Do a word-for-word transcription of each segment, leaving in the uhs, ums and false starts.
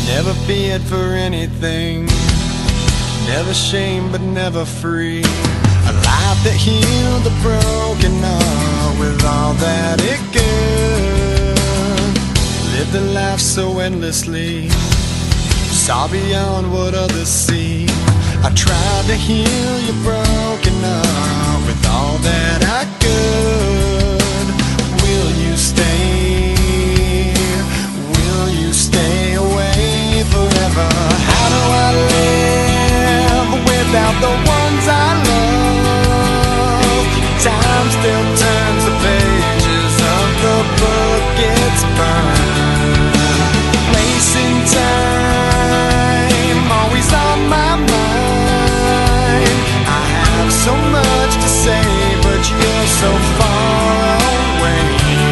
Never feared for anything, never shamed but never free. A life that healed the broken heart with all that it could. Lived a life so endlessly, saw beyond what others see. I tried to heal your broken heart with all that I could. Will you stay? Will you stay away forever? How do I live without the ones I love? Time still turns the pages of the book, it's burned. Place in time, always on my mind. I have so much to say, but you're so far away.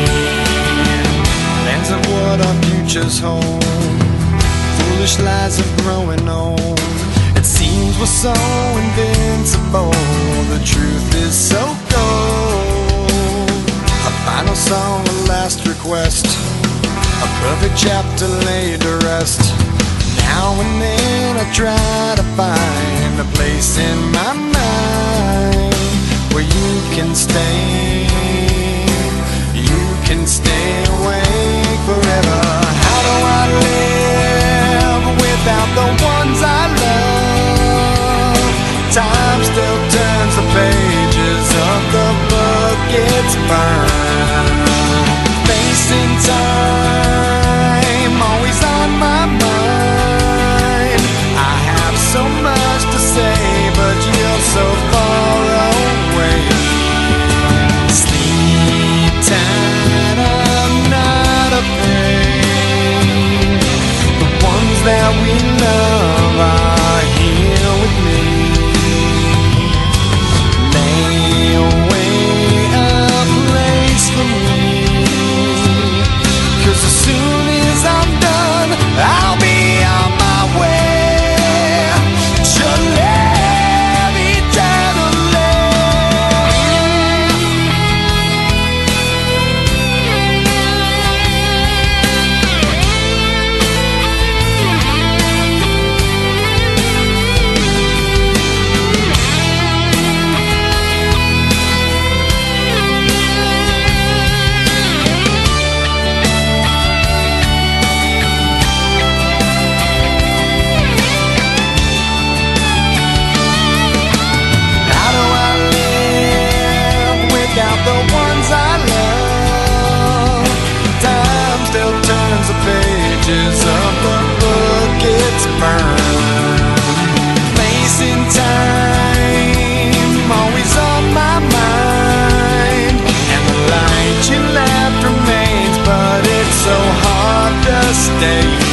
Plans of what our futures hold, foolish lies of growing old. It seems we're so invincible, the truth is so cold. A final song, a last request, a perfect chapter laid to rest. Now and then I try to find a place in my mind where you can stay, you can stay awake forever. How do I live without the ones I love? Time still turns the pages of the book, it's burned. Facing time, always on my mind. I have so much to say, but you're so far away. Sleep tight, I'm not afraid. The ones that we love are here with me. Lay away a place for me, 'cause as soon as I'm done, I'll be on my way to live eternally. The ones I love, time still turns the pages of the book, it's burned. Place in time, always on my mind, and the light you left remains, but it's so hard to stay.